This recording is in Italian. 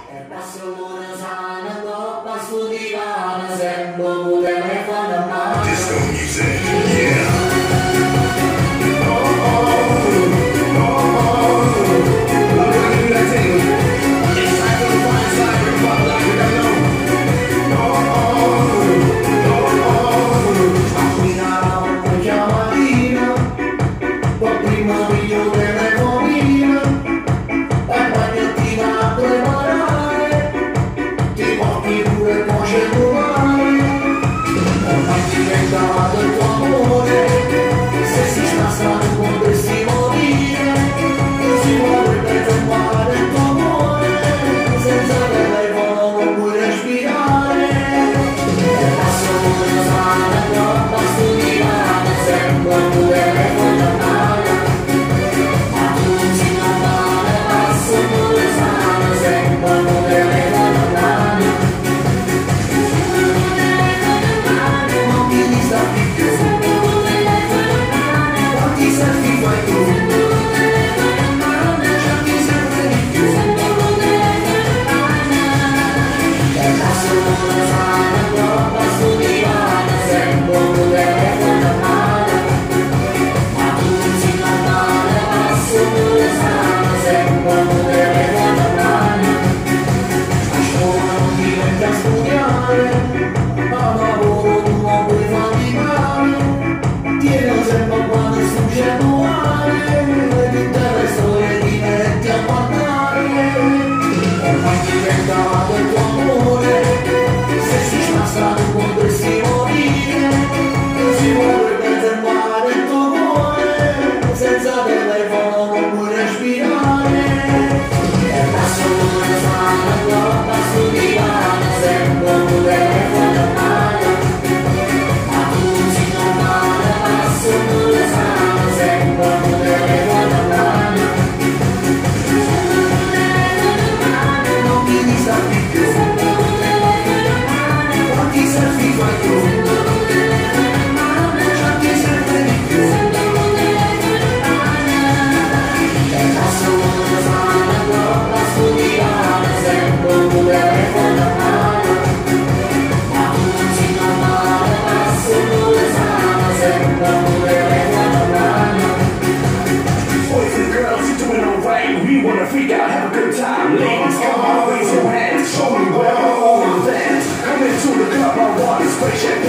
E passo una sana, coppa su divano, sembra un telefono a mano. Disco music, yeah. We wanna freak out, have a good time. Ladies, come on, raise your hands. Show me where all of that. Come into the club, I want to spray champagne.